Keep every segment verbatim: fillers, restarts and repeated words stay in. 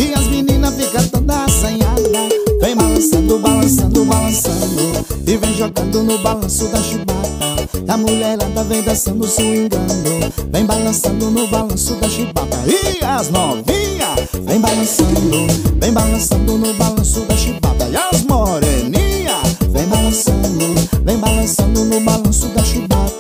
e as meninas ficam toda assanhada. Vem balançando, balançando, balançando e vem jogando no balanço da chibata. A mulherada vem dançando, swingando, vem balançando no balanço da chibata. E as novinhas vem balançando, vem balançando no balanço da chibata. E as moreninhas vem balançando, vem balançando no balanço da chibata.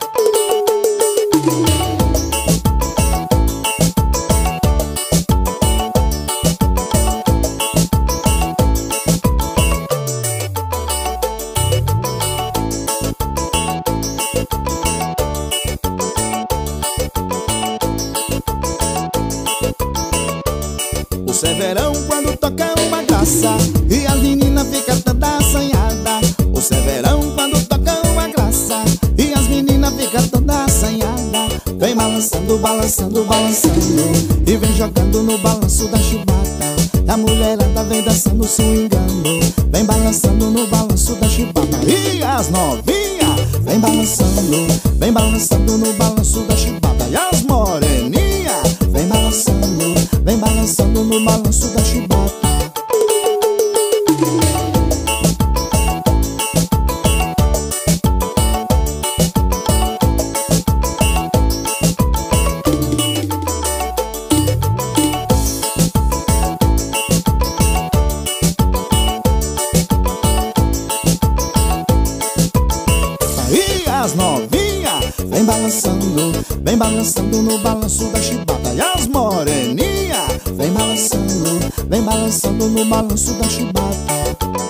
O Severão quando toca uma graça e as meninas ficam toda assanhada. O Severão quando toca uma graça e as meninas ficam toda assanhada. Vem balançando, balançando, balançando e vem jogando no balanço da chibata. A mulherada vem dançando, swingando, vem balançando no balanço da chibata. E as novinhas vem balançando, vem balançando no balanço da chibata. E as moreninhas vem balançando, vem balançando no balanço da chibata. E as novinhas vem balançando, vem balançando no balanço da chibata. E as moreninhas vem balançando, vem balançando no balanço da chibata.